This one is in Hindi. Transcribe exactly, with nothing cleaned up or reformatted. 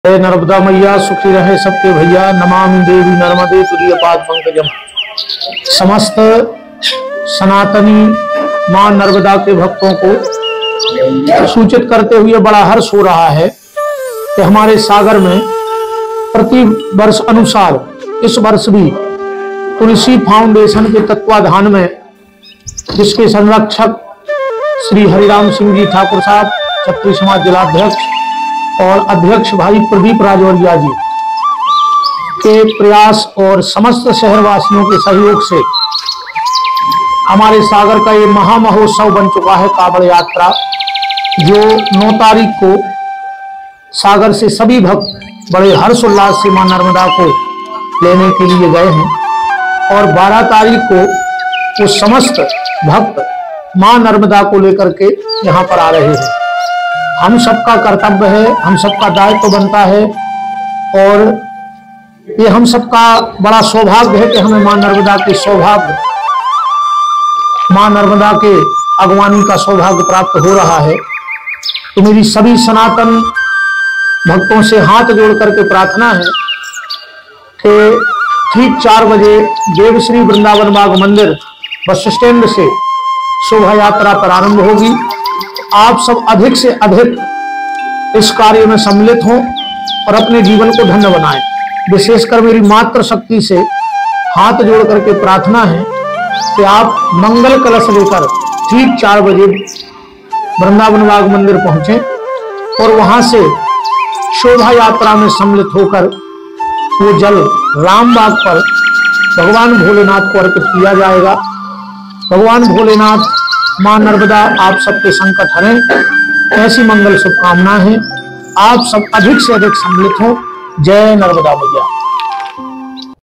जय नर्मदा मैया सुखी रहे सबके भैया। नमामि देवी नर्मदे तुरीय पाद पंकजम। समस्त सनातनी मां नर्मदा के भक्तों को सूचित करते हुए बड़ा हर्ष हो रहा है कि हमारे सागर में प्रति वर्ष अनुसार इस वर्ष भी तुलसी फाउंडेशन के तत्वाधान में, जिसके संरक्षक श्री हरिराम सिंह जी ठाकुर साहब, क्षत्रिय समाज जिलाध्यक्ष और अध्यक्ष भाई प्रदीप राजौरिया जी के प्रयास और समस्त शहरवासियों के सहयोग से हमारे सागर का ये महामहोत्सव बन चुका है कांवड़ यात्रा, जो नौ तारीख को सागर से सभी भक्त बड़े हर्षोल्लास से मां नर्मदा को लेने के लिए गए हैं और बारह तारीख को वो समस्त भक्त मां नर्मदा को लेकर के यहाँ पर आ रहे हैं। हम सबका कर्तव्य है, हम सबका दायित्व बनता है और ये हम सबका बड़ा सौभाग्य है कि हमें मां नर्मदा के सौभाग्य मां नर्मदा के अगवानी का सौभाग्य प्राप्त हो रहा है। तो मेरी सभी सनातन भक्तों से हाथ जोड़ करके प्रार्थना है कि ठीक चार बजे देवश्री वृंदावन बाग मंदिर बस स्टैंड से शोभा यात्रा प्रारंभ होगी। आप सब अधिक से अधिक इस कार्य में सम्मिलित हों और अपने जीवन को धन्य बनाएं। विशेषकर मेरी मात्र शक्ति से हाथ जोड़ करके प्रार्थना है कि आप मंगल कलश लेकर ठीक चार बजे वृंदावन बाग मंदिर पहुंचे और वहां से शोभा यात्रा में सम्मिलित होकर वो जल रामबाग पर भगवान भोलेनाथ को अर्पित किया जाएगा। भगवान भोलेनाथ, मां नर्मदा आप सबके संकट हरें, ऐसी मंगल शुभकामनाएं हैं। आप सब अधिक से अधिक सम्मिलित हो। जय नर्मदा मैया।